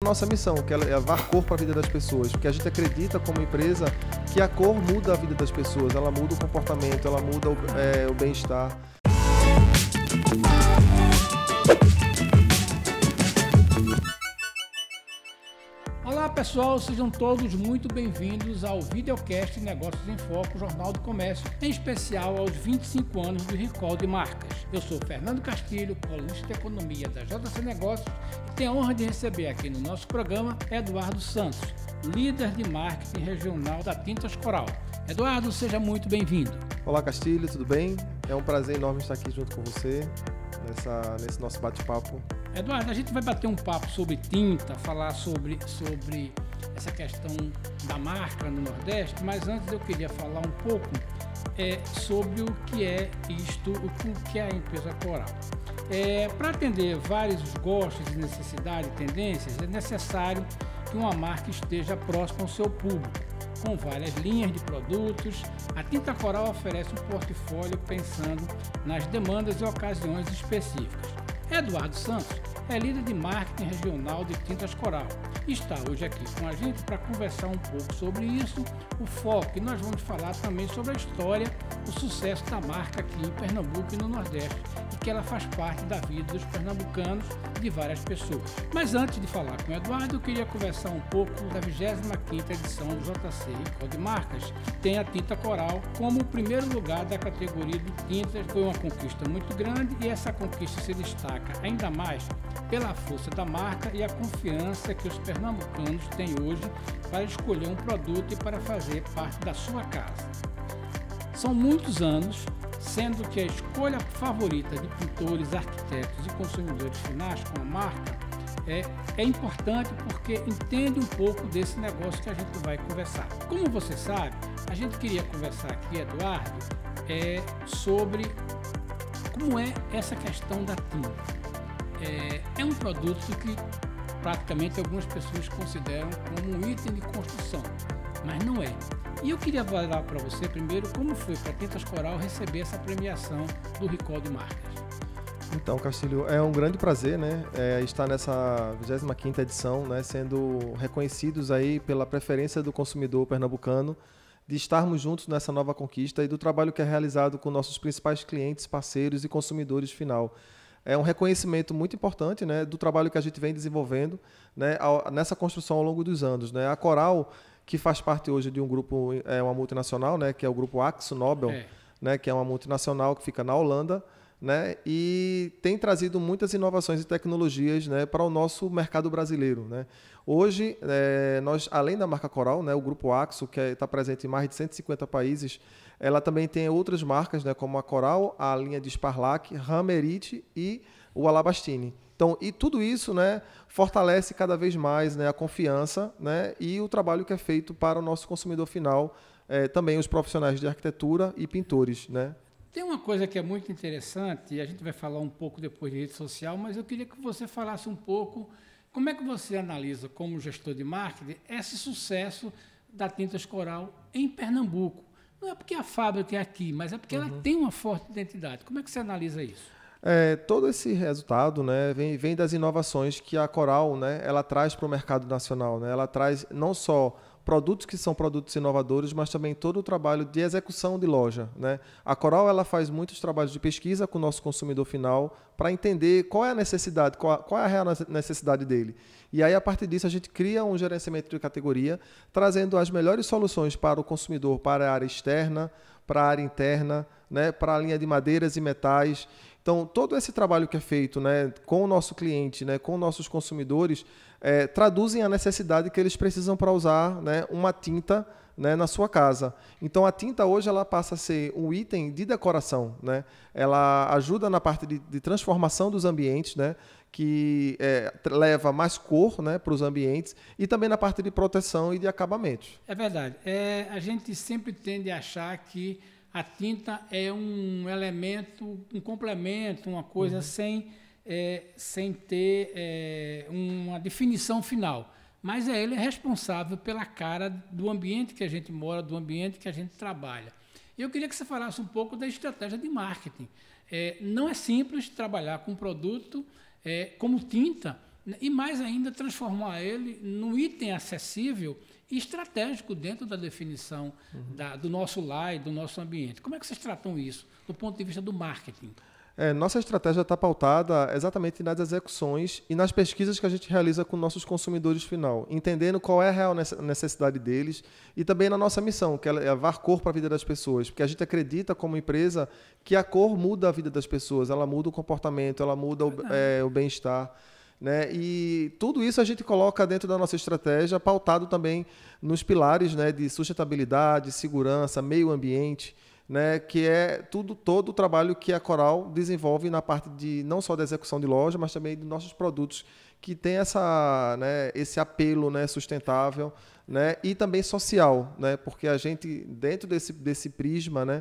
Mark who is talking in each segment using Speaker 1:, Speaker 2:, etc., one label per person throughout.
Speaker 1: nossa missão, que é levar cor para a vida das pessoas, porque a gente acredita como empresa que a cor muda a vida das pessoas, ela muda o comportamento, ela muda o bem-estar.
Speaker 2: Olá pessoal, sejam todos muito bem-vindos ao videocast Negócios em Foco, Jornal do Comércio, em especial aos 25 anos do Recall de Marcas. Eu sou Fernando Castilho, colunista de economia da JC Negócios e tenho a honra de receber aqui no nosso programa Eduardo Santos, líder de marketing regional da Tintas Coral. Eduardo, seja muito bem-vindo.
Speaker 1: Olá Castilho, tudo bem? É um prazer enorme estar aqui junto com você nesse nosso bate-papo.
Speaker 2: Eduardo, a gente vai bater um papo sobre tinta, falar sobre essa questão da marca no Nordeste, mas antes eu queria falar um pouco sobre o que é isto, o que é a empresa Coral. Para atender vários gostos e necessidades e tendências, é necessário que uma marca esteja próxima ao seu público. Com várias linhas de produtos, a Tinta Coral oferece um portfólio pensando nas demandas e ocasiões específicas. Eduardo Santos é líder de marketing regional de Tintas Coral e está hoje aqui com a gente para conversar um pouco sobre isso, o foco, e nós vamos falar também sobre a história, o sucesso da marca aqui em Pernambuco e no Nordeste, e que ela faz parte da vida dos pernambucanos e de várias pessoas. Mas antes de falar com o Eduardo, eu queria conversar um pouco da 25ª edição do JC Recall de Marcas, que tem a Tinta Coral como o primeiro lugar da categoria de tintas. Foi uma conquista muito grande e essa conquista se destaca ainda mais pela força da marca e a confiança que os pernambucanos têm hoje para escolher um produto e para fazer parte da sua casa. São muitos anos, sendo que a escolha favorita de pintores, arquitetos e consumidores finais com a marca é importante porque entende um pouco desse negócio que a gente vai conversar. Como você sabe, a gente queria conversar aqui, Eduardo, sobre como é essa questão da tinta. É um produto que praticamente algumas pessoas consideram como um item de construção, mas não é. E eu queria falar para você primeiro como foi para a Tintas Coral receber essa premiação do Recall de Marcas.
Speaker 1: Então, Castilho, é um grande prazer, né, estar nessa 25ª edição, né, sendo reconhecidos aí pela preferência do consumidor pernambucano, de estarmos juntos nessa nova conquista e do trabalho que é realizado com nossos principais clientes, parceiros e consumidores final. É um reconhecimento muito importante, né, do trabalho que a gente vem desenvolvendo, né, nessa construção ao longo dos anos, né. A Coral, que faz parte hoje de um grupo, uma multinacional, né, que é o grupo AkzoNobel, né, que é uma multinacional que fica na Holanda, né, e tem trazido muitas inovações e tecnologias, né, para o nosso mercado brasileiro, né. Hoje, nós, além da marca Coral, né, o grupo Akzo, que está presente em mais de 150 países, ela também tem outras marcas, né, como a Coral, a linha de Sparlac, Ramerite e o Alabastine. Então, e tudo isso, né, fortalece cada vez mais, né, a confiança, né, e o trabalho que é feito para o nosso consumidor final, também os profissionais de arquitetura e pintores, né.
Speaker 2: Tem uma coisa que é muito interessante, e a gente vai falar um pouco depois de rede social, mas eu queria que você falasse um pouco como é que você analisa, como gestor de marketing, esse sucesso da Tintas Coral em Pernambuco. Não é porque a fábrica é aqui, mas é porque ela tem uma forte identidade. Como é que você analisa isso?
Speaker 1: Todo esse resultado, né, vem das inovações que a Coral, né, ela traz para o mercado nacional, né? Ela traz não só produtos que são produtos inovadores, mas também todo o trabalho de execução de loja, né? A Coral, ela faz muitos trabalhos de pesquisa com o nosso consumidor final para entender qual é a necessidade, qual é a real necessidade dele. E aí, a partir disso, a gente cria um gerenciamento de categoria, trazendo as melhores soluções para o consumidor, para a área externa, para a área interna, né, para a linha de madeiras e metais. Então, todo esse trabalho que é feito, né, com o nosso cliente, né, com nossos consumidores, traduzem a necessidade que eles precisam para usar, né, uma tinta, né, na sua casa. Então, a tinta hoje ela passa a ser um item de decoração, né? Ela ajuda na parte de transformação dos ambientes, né, que leva mais cor, né, para os ambientes, e também na parte de proteção e de acabamento.
Speaker 2: É verdade. A gente sempre tende a achar que a tinta é um elemento, um complemento, uma coisa sem ter uma definição final. Mas ele é responsável pela cara do ambiente que a gente mora, do ambiente que a gente trabalha. Eu queria que você falasse um pouco da estratégia de marketing. Não é simples trabalhar com um produto como tinta, e mais ainda transformar ele num item acessível e estratégico dentro da definição do nosso lar e do nosso ambiente. Como é que vocês tratam isso do ponto de vista do marketing?
Speaker 1: Nossa estratégia está pautada exatamente nas execuções e nas pesquisas que a gente realiza com nossos consumidores final, entendendo qual é a real necessidade deles e também na nossa missão, que é levar cor para a vida das pessoas, porque a gente acredita como empresa que a cor muda a vida das pessoas, ela muda o comportamento, ela muda o bem-estar. Né? E tudo isso a gente coloca dentro da nossa estratégia, pautado também nos pilares, né, de sustentabilidade, segurança, meio ambiente, né, que é todo o trabalho que a Coral desenvolve na parte de não só da execução de loja, mas também de nossos produtos que tem esse apelo, né, sustentável, né, e também social, né, porque a gente, dentro desse prisma, né,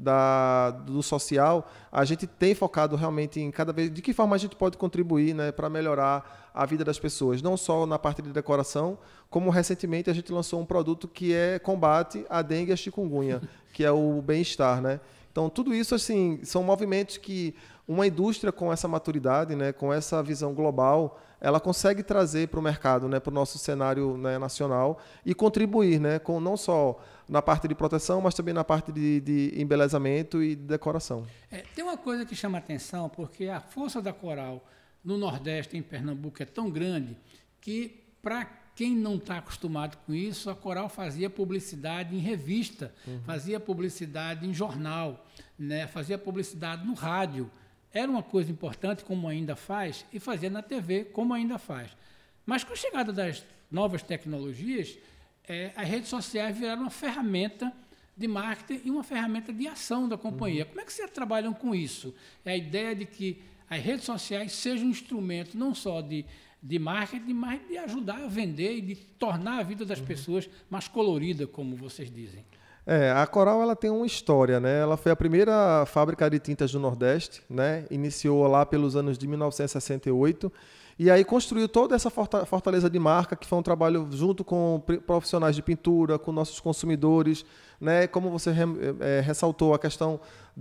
Speaker 1: do social, a gente tem focado realmente em cada vez de que forma a gente pode contribuir, né, para melhorar a vida das pessoas, não só na parte de decoração, como recentemente a gente lançou um produto que combate a dengue e a chikungunya, que é o bem-estar, né? Então, tudo isso assim, são movimentos que uma indústria com essa maturidade, né, com essa visão global, ela consegue trazer para o mercado, né, para o nosso cenário, né, nacional e contribuir, né, com não só na parte de proteção, mas também na parte de embelezamento e de decoração.
Speaker 2: Tem uma coisa que chama atenção, porque a força da Coral no Nordeste, em Pernambuco, é tão grande que, para quem não está acostumado com isso, a Coral fazia publicidade em revista, fazia publicidade em jornal, né, fazia publicidade no rádio. Era uma coisa importante, como ainda faz, e fazia na TV, como ainda faz. Mas com a chegada das novas tecnologias, as redes sociais viraram uma ferramenta de marketing e uma ferramenta de ação da companhia. Como é que vocês trabalham com isso? É a ideia de que as redes sociais sejam um instrumento não só de marketing, mas de ajudar a vender e de tornar a vida das pessoas mais colorida, como vocês dizem.
Speaker 1: A Coral ela tem uma história, né? Ela foi a primeira fábrica de tintas do Nordeste, né? Iniciou lá pelos anos de 1968 e aí construiu toda essa fortaleza de marca, que foi um trabalho junto com profissionais de pintura, com nossos consumidores, né? Como você ressaltou a questão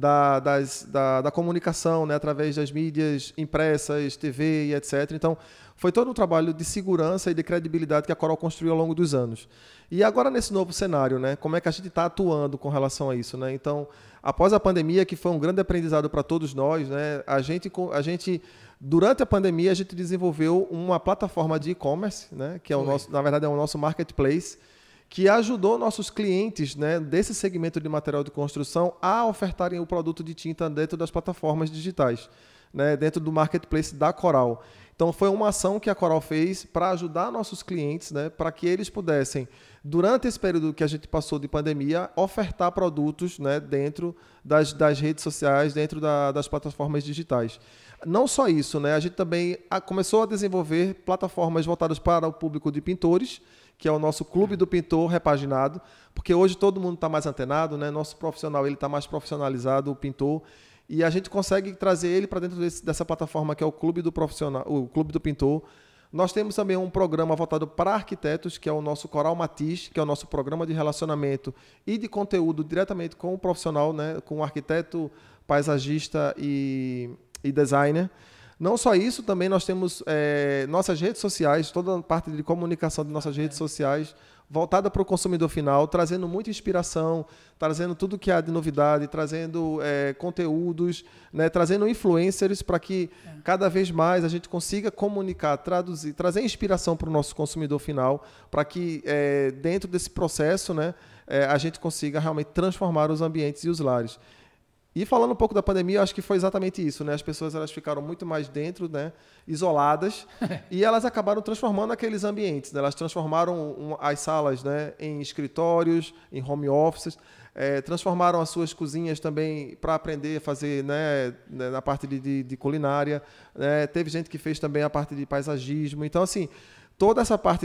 Speaker 1: da comunicação, né? Através das mídias impressas, TV e etc. Então, foi todo um trabalho de segurança e de credibilidade que a Coral construiu ao longo dos anos. E agora, nesse novo cenário, né, como é que a gente está atuando com relação a isso? Né? Então, após a pandemia, que foi um grande aprendizado para todos nós, né, a gente, durante a pandemia, a gente desenvolveu uma plataforma de e-commerce, né, que é na verdade é o nosso marketplace, que ajudou nossos clientes, né, desse segmento de material de construção a ofertarem o produto de tinta dentro das plataformas digitais, né, dentro do marketplace da Coral. Então, foi uma ação que a Coral fez para ajudar nossos clientes, né, para que eles pudessem, durante esse período que a gente passou de pandemia, ofertar produtos, né, dentro das redes sociais, dentro das plataformas digitais. Não só isso, né, a gente também começou a desenvolver plataformas voltadas para o público de pintores, que é o nosso Clube do Pintor repaginado, porque hoje todo mundo está mais antenado, né, nosso profissional está mais profissionalizado, o pintor, e a gente consegue trazer ele para dentro dessa plataforma que é o Clube do Profissional, o Clube do Pintor. Nós temos também um programa voltado para arquitetos, que é o nosso Coral Matiz, que é o nosso programa de relacionamento e de conteúdo diretamente com o profissional, né, com o arquiteto, paisagista e designer. Não só isso, também nós temos nossas redes sociais, toda a parte de comunicação de nossas redes sociais, voltada para o consumidor final, trazendo muita inspiração, trazendo tudo que há de novidade, trazendo conteúdos, né, trazendo influencers para que cada vez mais a gente consiga comunicar, traduzir, trazer inspiração para o nosso consumidor final, para que dentro desse processo, né, a gente consiga realmente transformar os ambientes e os lares. E falando um pouco da pandemia, eu acho que foi exatamente isso, né? As pessoas elas ficaram muito mais dentro, né, isoladas, e elas acabaram transformando aqueles ambientes, né? Elas transformaram as salas, né, em escritórios, em home offices, transformaram as suas cozinhas também para aprender a fazer, né, na parte de culinária. Teve gente que fez também a parte de paisagismo. Então, assim, toda essa parte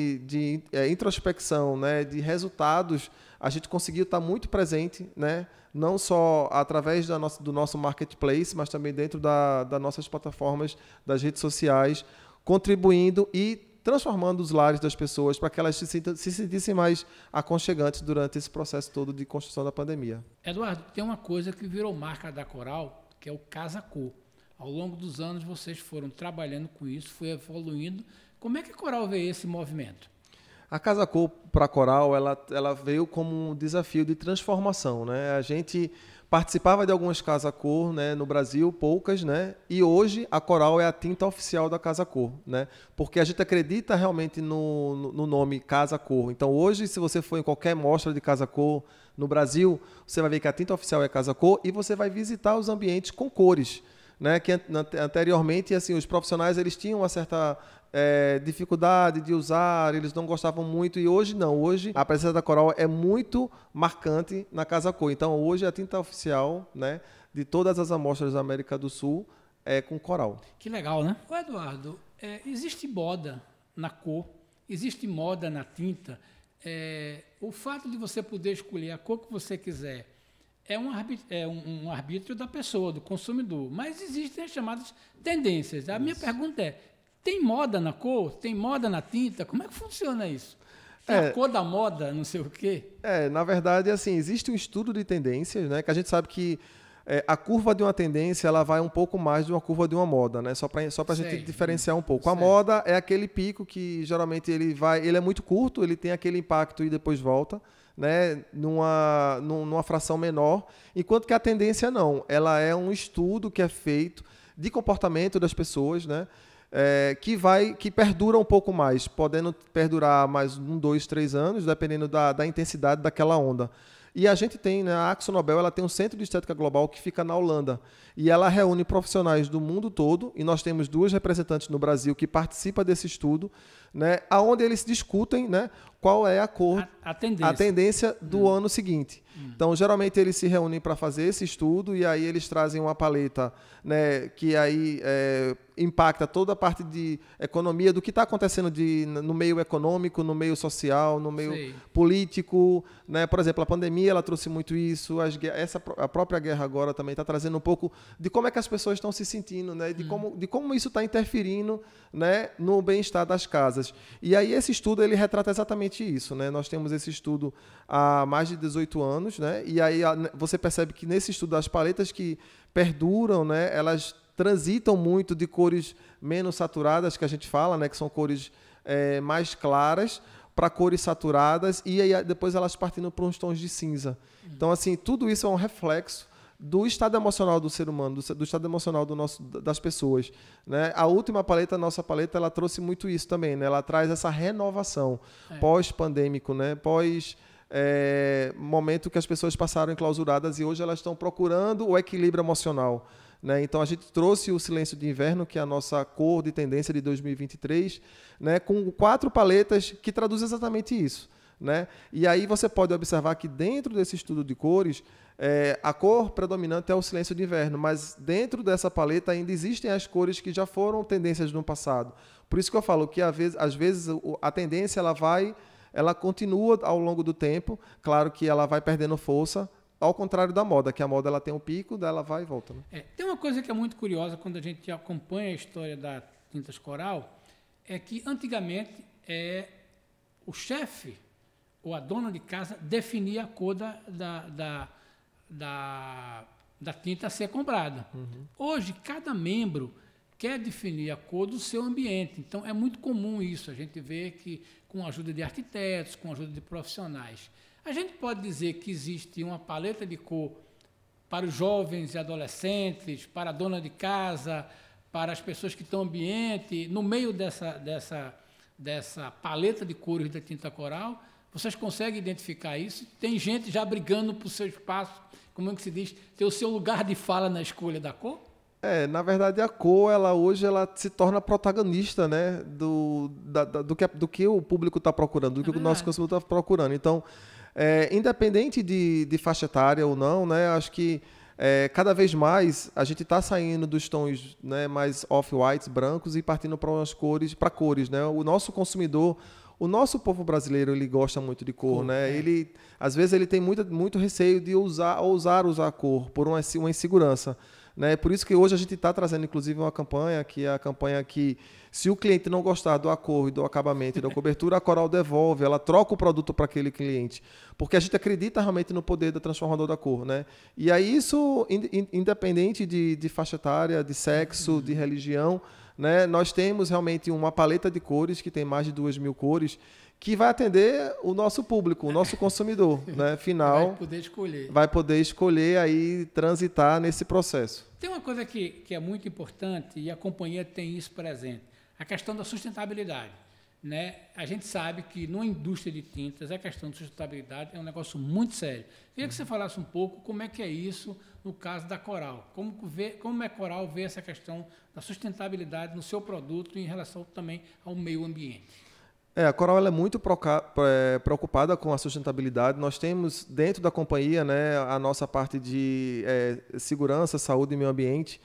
Speaker 1: de introspecção, né, de resultados, a gente conseguiu estar muito presente, né, não só através do nosso marketplace, mas também dentro das nossas plataformas, das redes sociais, contribuindo e transformando os lares das pessoas para que elas se sentissem mais aconchegantes durante esse processo todo de construção da pandemia.
Speaker 2: Eduardo, tem uma coisa que virou marca da Coral, que é o Casa Cor. Ao longo dos anos, vocês foram trabalhando com isso, foi evoluindo. Como é que a Coral vê esse movimento?
Speaker 1: A Casa Cor para a Coral, ela veio como um desafio de transformação, né? A gente participava de algumas Casa Cor, né, no Brasil, poucas, né? E hoje a Coral é a tinta oficial da Casa Cor, né? Porque a gente acredita realmente no nome Casa Cor. Então hoje, se você for em qualquer mostra de Casa Cor no Brasil, você vai ver que a tinta oficial é Casa Cor e você vai visitar os ambientes com cores, né? Que anteriormente, assim, os profissionais eles tinham uma certa dificuldade de usar, eles não gostavam muito, e hoje não. Hoje a presença da Coral é muito marcante na Casa Cor. Então hoje a tinta oficial, né, de todas as amostras da América do Sul é com Coral.
Speaker 2: Que legal, né? Ô Eduardo, existe moda na cor, existe moda na tinta. O fato de você poder escolher a cor que você quiser é um arbítrio da pessoa, do consumidor. Mas existem as chamadas tendências. A minha pergunta é: tem moda na cor? Tem moda na tinta? Como é que funciona isso? Tem a cor da moda, não sei o quê?
Speaker 1: Na verdade, assim, existe um estudo de tendências, né? Que a gente sabe que a curva de uma tendência ela vai um pouco mais de uma curva de uma moda, né? Só para a gente diferenciar um pouco. A moda é aquele pico que geralmente ele é muito curto, ele tem aquele impacto e depois volta, né? Numa fração menor, enquanto que a tendência não. Ela é um estudo que é feito de comportamento das pessoas, né? Que perdura um pouco mais, podendo perdurar mais 1, 2, 3 anos, dependendo da intensidade daquela onda. E a gente tem, né, a AkzoNobel, ela tem um centro de estética global que fica na Holanda. E ela reúne profissionais do mundo todo, e nós temos 2 representantes no Brasil que participam desse estudo, né, onde eles discutem, né, qual é a cor, a tendência do ano seguinte. Então, geralmente, eles se reúnem para fazer esse estudo e aí eles trazem uma paleta, né, que aí impacta toda a parte de economia, do que está acontecendo no meio econômico, no meio social, no meio político. Né? Por exemplo, a pandemia ela trouxe muito isso, a própria guerra agora também está trazendo um pouco de como é que as pessoas estão se sentindo, né? De como isso está interferindo, né, no bem-estar das casas. E aí esse estudo ele retrata exatamente isso. Né? Nós temos esse estudo há mais de 18 anos, né? E aí você percebe que nesse estudo as paletas que perduram, né, elas transitam muito de cores menos saturadas, que a gente fala, né, que são cores mais claras, para cores saturadas, e aí depois elas partindo para uns tons de cinza. Então, assim, tudo isso é um reflexo do estado emocional do ser humano, do estado emocional das pessoas. Né? A última paleta, a nossa paleta, ela trouxe muito isso também. Né? Ela traz essa renovação pós-pandêmico, né? Momento que as pessoas passaram enclausuradas e hoje elas estão procurando o equilíbrio emocional. Né? Então, a gente trouxe o Silêncio de Inverno, que é a nossa cor de tendência de 2023, né? Com 4 paletas que traduzem exatamente isso. Né? E aí você pode observar que dentro desse estudo de cores, a cor predominante é o Silêncio de Inverno, mas dentro dessa paleta ainda existem as cores que já foram tendências no passado. Por isso que eu falo que às vezes a tendência ela continua ao longo do tempo, claro que ela vai perdendo força, ao contrário da moda, que a moda ela tem um pico, dela vai e volta. Né?
Speaker 2: Tem uma coisa que é muito curiosa quando a gente acompanha a história da Tintas Coral, é que antigamente o chefe ou a dona de casa definia a cor da tinta a ser comprada. Hoje, cada membro quer definir a cor do seu ambiente. Então, é muito comum isso. A gente vê que, com a ajuda de arquitetos, com a ajuda de profissionais, a gente pode dizer que existe uma paleta de cor para os jovens e adolescentes, para a dona de casa, para as pessoas que estão no ambiente, no meio dessa paleta de cores da tinta coral. Vocês conseguem identificar isso? Tem gente já brigando por seu espaço, como é que se diz, ter o seu lugar de fala na escolha da cor?
Speaker 1: Na verdade, a cor, hoje ela se torna protagonista, né, do que o público está procurando, do que o nosso consumidor está procurando. Então, independente de faixa etária ou não, né, acho que cada vez mais a gente está saindo dos tons, né, mais off-whites, brancos, e partindo para cores. Né? O nosso consumidor, o nosso povo brasileiro, ele gosta muito de cor. Né? Às vezes ele tem muito receio de ousar usar a cor por uma insegurança. né? Por isso que hoje a gente está trazendo, inclusive, uma campanha, que é a campanha que, se o cliente não gostar do acor, do acabamento e da cobertura, a Coral devolve, ela troca o produto para aquele cliente. Porque a gente acredita realmente no poder da transformador da cor, né? E aí isso, independente de faixa etária, de sexo, de religião, né? Nós temos realmente uma paleta de cores, que tem mais de 2.000 cores, que vai atender o nosso público, o nosso consumidor, né? Final. Vai poder escolher aí transitar nesse processo.
Speaker 2: Tem uma coisa que é muito importante, e a companhia tem isso presente, a questão da sustentabilidade, né? A gente sabe que na indústria de tintas a questão de sustentabilidade é um negócio muito sério. Queria que você falasse um pouco como é que é isso no caso da Coral. Como a Coral vê essa questão da sustentabilidade no seu produto em relação também ao meio ambiente?
Speaker 1: A Coral ela é muito preocupada com a sustentabilidade. Nós temos dentro da companhia, né, a nossa parte de segurança, saúde e meio ambiente.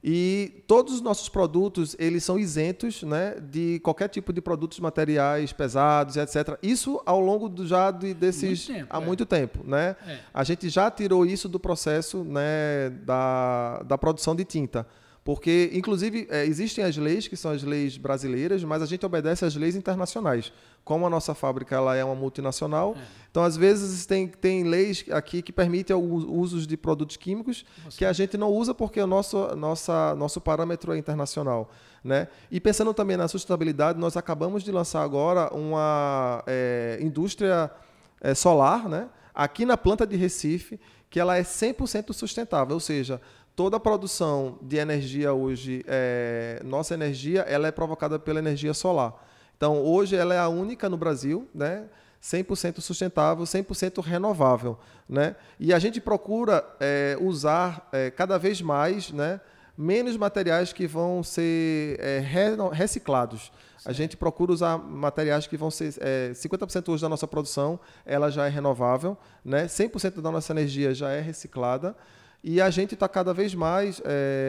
Speaker 1: E todos os nossos produtos, eles são isentos, né, de qualquer tipo de produtos materiais pesados, etc. Isso ao longo desses há muito tempo, né? A gente já tirou isso do processo, né, da produção de tinta. Porque, inclusive, existem as leis, que são as leis brasileiras, mas a gente obedece às leis internacionais. Como a nossa fábrica ela é uma multinacional, então, às vezes, tem leis aqui que permitem o uso de produtos químicos que a gente não usa porque o nosso parâmetro é internacional, né? E pensando também na sustentabilidade, nós acabamos de lançar agora uma indústria solar, né? Aqui na planta de Recife, que ela é 100% sustentável, ou seja, toda a produção de energia hoje, nossa energia, ela é provocada pela energia solar. Então, hoje ela é a única no Brasil, né? 100% sustentável, 100% renovável, né? E a gente procura usar cada vez mais, né, menos materiais que vão ser reciclados. Certo. A gente procura usar materiais que vão ser 50% hoje da nossa produção, ela já é renovável, né? 100% da nossa energia já é reciclada. E a gente está cada vez mais,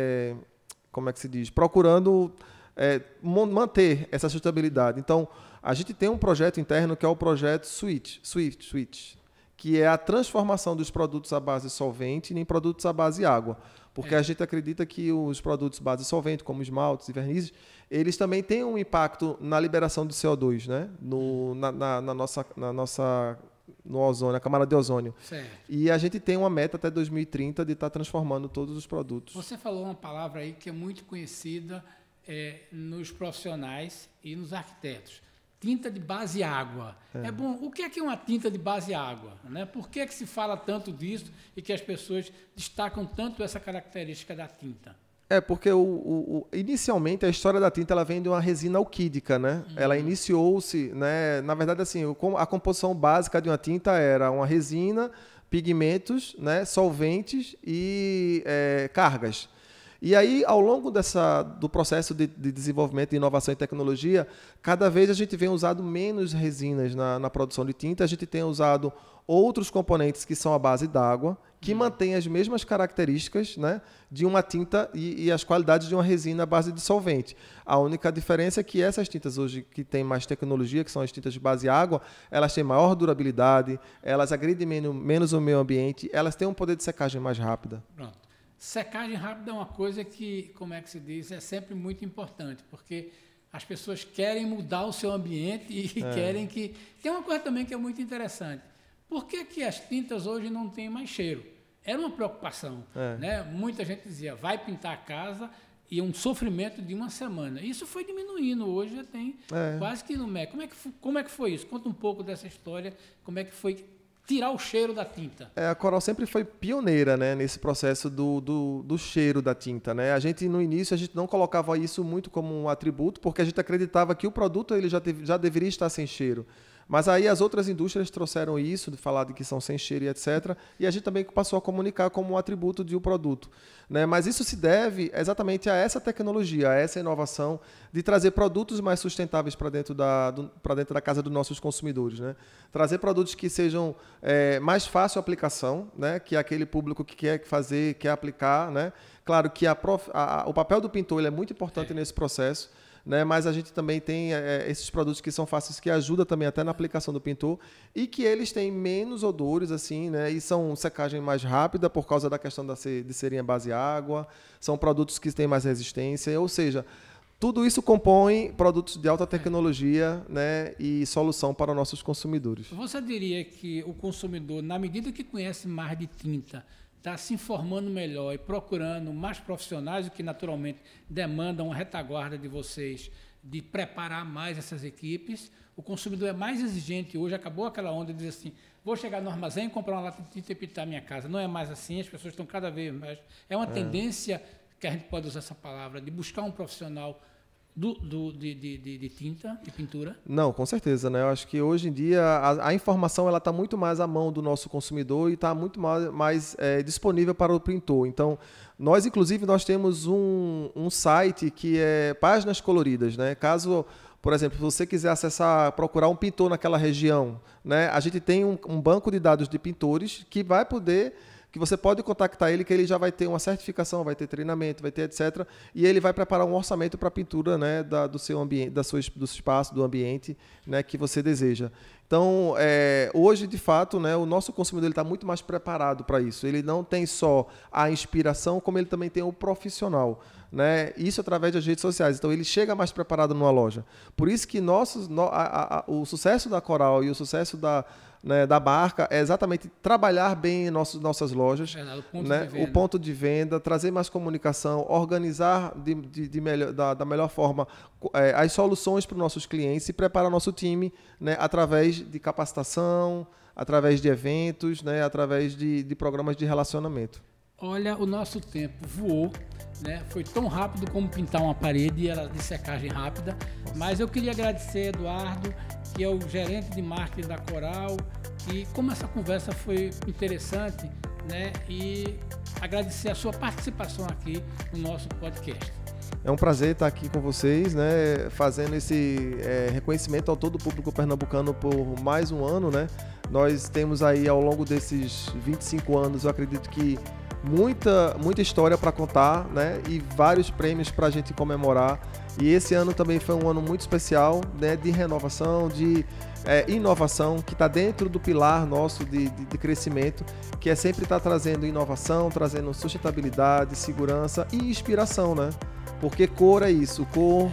Speaker 1: como é que se diz, procurando manter essa sustentabilidade. Então, a gente tem um projeto interno que é o projeto Swift, que é a transformação dos produtos à base solvente em produtos à base água. Porque a gente acredita que os produtos base solvente, como esmaltes e vernizes, eles também têm um impacto na liberação de CO2, né? No ozônio, a camada de ozônio.
Speaker 2: Certo.
Speaker 1: E a gente tem uma meta até 2030 de estar transformando todos os produtos.
Speaker 2: Você falou uma palavra aí que é muito conhecida nos profissionais e nos arquitetos. Tinta de base água. É bom. O que é uma tinta de base água, né? Por que se fala tanto disso e que as pessoas destacam tanto essa característica da tinta?
Speaker 1: Porque inicialmente a história da tinta ela vem de uma resina alquídica, né? Ela iniciou-se, né? Na verdade, assim, a composição básica de uma tinta era uma resina, pigmentos, né? Solventes e cargas. E aí, ao longo do processo de desenvolvimento de inovação e tecnologia, cada vez a gente vem usando menos resinas na produção de tinta, a gente tem usado outros componentes que são à base d'água, que mantêm as mesmas características, né, de uma tinta e as qualidades de uma resina à base de solvente. A única diferença é que essas tintas hoje que têm mais tecnologia, que são as tintas de base água, elas têm maior durabilidade, elas agridem menos o meio ambiente, elas têm um poder de secagem mais rápida.
Speaker 2: Pronto. Secagem rápida é uma coisa que, como é que se diz, é sempre muito importante, porque as pessoas querem mudar o seu ambiente e querem que... Tem uma coisa também que é muito interessante. Por que as tintas hoje não têm mais cheiro? Era uma preocupação, né? Muita gente dizia, vai pintar a casa e um sofrimento de uma semana. Isso foi diminuindo, hoje já tem quase que no MEC. Como é que foi isso? Conta um pouco dessa história, como é que foi tirar o cheiro da tinta.
Speaker 1: A Coral sempre foi pioneira, né, nesse processo do cheiro da tinta, né? No início, a gente não colocava isso muito como um atributo, porque a gente acreditava que o produto ele já deveria estar sem cheiro. Mas aí as outras indústrias trouxeram isso, de falar de que são sem cheiro e etc. E a gente também passou a comunicar como um atributo de um produto, né? Mas isso se deve exatamente a essa tecnologia, a essa inovação de trazer produtos mais sustentáveis para dentro da casa dos nossos consumidores, né? Trazer produtos que sejam mais fácil a aplicação, né? Que é aquele público que quer fazer, quer aplicar, né? Claro que o papel do pintor ele é muito importante nesse processo, né? Mas a gente também tem esses produtos que são fáceis, que ajudam também até na aplicação do pintor e que eles têm menos odores, assim, né? E são secagem mais rápida por causa da questão de serem à base de água, são produtos que têm mais resistência, ou seja, tudo isso compõe produtos de alta tecnologia, né, e solução para nossos consumidores.
Speaker 2: Você diria que o consumidor, na medida que conhece mais de tinta, está se informando melhor e procurando mais profissionais, o que naturalmente demanda uma retaguarda de vocês, de preparar mais essas equipes? O consumidor é mais exigente hoje, acabou aquela onda de dizer assim, vou chegar no armazém e comprar uma lata de tinta e pintar minha casa. Não é mais assim, as pessoas estão cada vez mais... É uma tendência, que a gente pode usar essa palavra, de buscar um profissional de tinta, de pintura?
Speaker 1: Não, com certeza, né? Eu acho que hoje em dia a informação ela está muito mais à mão do nosso consumidor e está muito mais disponível para o pintor. Então, inclusive, nós temos um site que é Páginas Coloridas, né? Caso, por exemplo, você quiser acessar, procurar um pintor naquela região, né? A gente tem um banco de dados de pintores que vai poder... que você pode contactar ele, que ele já vai ter uma certificação, vai ter treinamento, vai ter etc. E ele vai preparar um orçamento para a pintura, né, do seu ambiente, do espaço, do ambiente, né, que você deseja. Então, hoje, de fato, né, o nosso consumidor está muito mais preparado para isso. Ele não tem só a inspiração, como ele também tem o profissional, né? Isso através das redes sociais. Então, ele chega mais preparado numa loja. Por isso que o sucesso da Coral e o sucesso da marca é exatamente trabalhar bem em nossas lojas, o ponto de venda, trazer mais comunicação, organizar da melhor forma as soluções para os nossos clientes e preparar nosso time, né, através de capacitação, através de eventos, né, através de programas de relacionamento.
Speaker 2: Olha, o nosso tempo voou, né? Foi tão rápido como pintar uma parede, ela de secagem rápida. Nossa. Mas eu queria agradecer Eduardo, que é o gerente de marketing da Coral, e como essa conversa foi interessante, né? E agradecer a sua participação aqui no nosso podcast.
Speaker 1: É um prazer estar aqui com vocês, né, fazendo esse reconhecimento ao todo o público pernambucano por mais um ano, né? Nós temos aí, ao longo desses 25 anos, eu acredito que muita história para contar, né? E vários prêmios para a gente comemorar. E esse ano também foi um ano muito especial, né? De renovação, de inovação, que está dentro do pilar nosso de crescimento, que é sempre estar trazendo inovação, trazendo sustentabilidade, segurança e inspiração, né? Porque cor é isso, cor...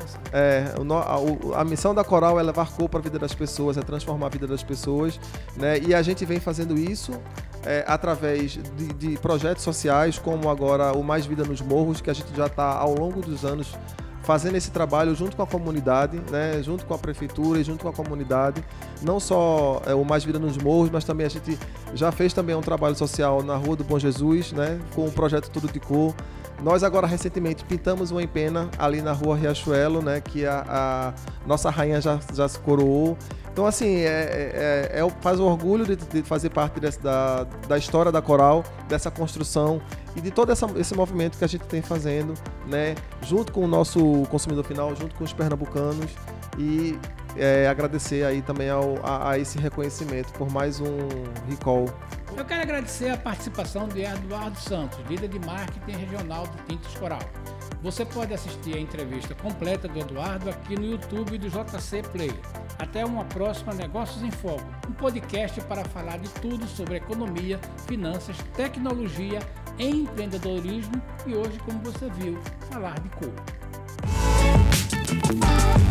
Speaker 1: A missão da Coral é levar cor para a vida das pessoas, é transformar a vida das pessoas, né? E a gente vem fazendo isso através de projetos sociais, como agora o Mais Vida nos Morros, que a gente já está ao longo dos anos fazendo esse trabalho junto com a comunidade, né? Junto com a prefeitura e junto com a comunidade. Não só o Mais Vida nos Morros, mas também a gente já fez também um trabalho social na Rua do Bom Jesus, né? Com o projeto Tudo de Cor. Nós agora recentemente pintamos uma empena ali na Rua Riachuelo, né? Que a nossa rainha já se coroou. Então, assim, faz o orgulho de fazer parte da história da Coral, dessa construção e de todo esse movimento que a gente tem fazendo, né, junto com o nosso consumidor final, junto com os pernambucanos, e agradecer aí também a esse reconhecimento por mais um recall.
Speaker 2: Eu quero agradecer a participação de Eduardo Santos, líder de marketing regional de Tintas Coral. Você pode assistir a entrevista completa do Eduardo aqui no YouTube do JC Play. Até uma próxima Negócios em Foco, um podcast para falar de tudo sobre economia, finanças, tecnologia, empreendedorismo e hoje, como você viu, falar de cor.